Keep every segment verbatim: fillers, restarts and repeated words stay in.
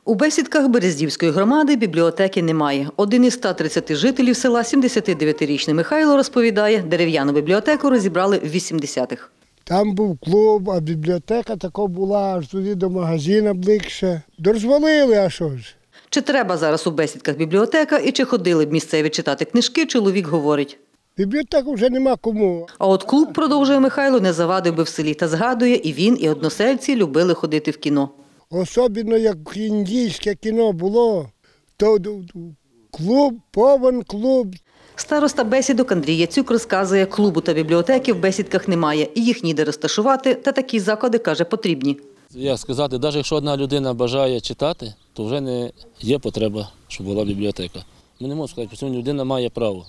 У Бесідках Берездівської громади бібліотеки немає. Один із ста тридцяти жителів села, сімдесятидев'ятирічний Михайло, розповідає, дерев'яну бібліотеку розібрали в вісімдесятих. Там був клуб, а бібліотека така була аж туди до магазину ближче. Дозволили, а що ж? Чи треба зараз у Бесідках бібліотека і чи ходили б місцеві читати книжки, чоловік говорить. Бібліотеку вже нема кому. А от клуб, продовжує Михайло, не завадив би в селі та згадує, і він, і односельці любили ходити в кіно. Особливо, як індійське кіно було, то клуб, повен клуб. Староста Бесідок Андрій Яцюк розказує, клубу та бібліотеки в Бесідках немає, і їх ніде розташувати, та такі заклади, каже, потрібні. Як сказати, навіть якщо одна людина бажає читати, то вже не є потреба, щоб була бібліотека. Ми не можемо сказати, що людина має право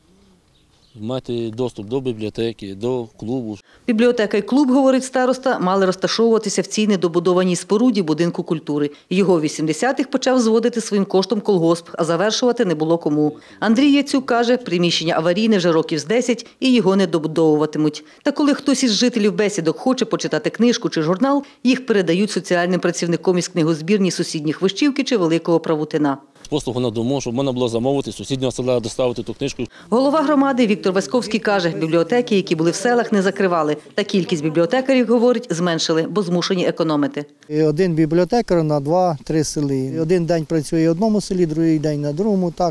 мати доступ до бібліотеки, до клубу. Бібліотека і клуб, говорить староста, мали розташовуватися в цій недобудованій споруді будинку культури. Його в вісімдесятих почав зводити своїм коштом колгосп, а завершувати не було кому. Андрій Яцюк каже, приміщення аварійне вже років з десять і його не добудовуватимуть. Та коли хтось із жителів Бесідок хоче почитати книжку чи журнал, їх передають соціальним працівникам із книгозбірні сусідніх Вищівки чи Великого Правутина. Послугу на дому, щоб можна було замовити, з сусіднього села доставити ту книжку. Голова громади Віктор Васьковський каже, бібліотеки, які були в селах, не закривали. Та кількість бібліотекарів, говорить, зменшили, бо змушені економити. Один бібліотекар на два-три сели. Один день працює в одному селі, другий день на другому. Так,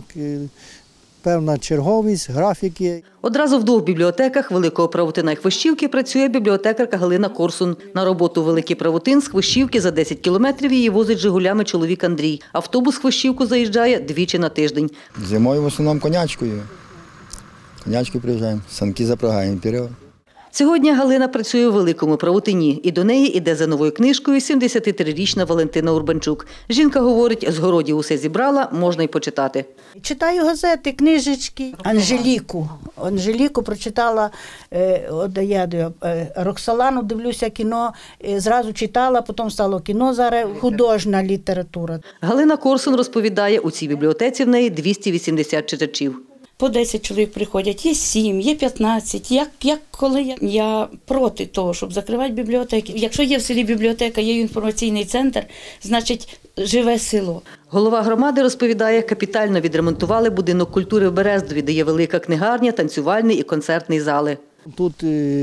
певна черговість, графіки. Одразу в двох бібліотеках Великого Правутина і Хвощівки працює бібліотекарка Галина Корсун. На роботу в Великий Правутин з Хвощівки за десять кілометрів її возить «Жигулями» чоловік Андрій. Автобус в Хвощівку заїжджає двічі на тиждень. Зимою в основному конячкою. Конячкою приїжджаємо, санки запрягаємо вперед. Сьогодні Галина працює у Великому Правутині, і до неї іде за новою книжкою сімдесятитрирічна Валентина Урбанчук. Жінка говорить, з городів усе зібрала, можна й почитати. Читаю газети, книжечки. Анжеліку. Анжеліку прочитала, е, от я е, Роксолану, дивлюся кіно, е, зразу читала, потім стало кіно, зараз художня література. Галина Корсун розповідає, у цій бібліотеці в неї двісті вісімдесят читачів. По десять чоловік приходять, є сім, є п'ятнадцять. Як, як коли я, я проти того, щоб закривати бібліотеки. Якщо є в селі бібліотека, є інформаційний центр, значить живе село. Голова громади розповідає, капітально відремонтували будинок культури в Берездові, де є велика книгарня, танцювальний і концертний зали. Тут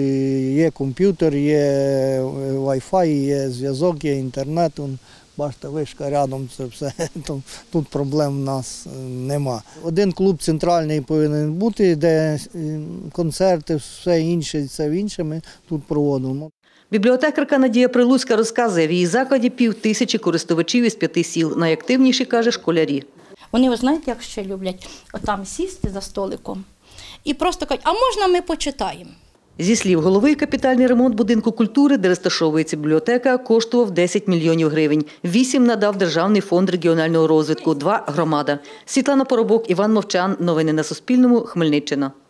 є комп'ютер, є вай-фай, є зв'язок, є інтернет. Бачите, вишка рядом, це все, тут проблем в нас нема. Один клуб центральний повинен бути, де концерти, все інше, це інше ми тут проводимо. Бібліотекарка Надія Прилуцька розказує, в її закладі пів тисячі користувачів із п'яти сіл. Найактивніші, каже, школярі. Вони, ви знаєте, як ще люблять? Отам сісти за столиком і просто кажуть, а можна ми почитаємо? Зі слів голови, капітальний ремонт будинку культури, де розташовується бібліотека, коштував десять мільйонів гривень. Вісім надав Державний фонд регіонального розвитку, два – громада. Світлана Поробок, Іван Мовчан. Новини на Суспільному. Хмельниччина.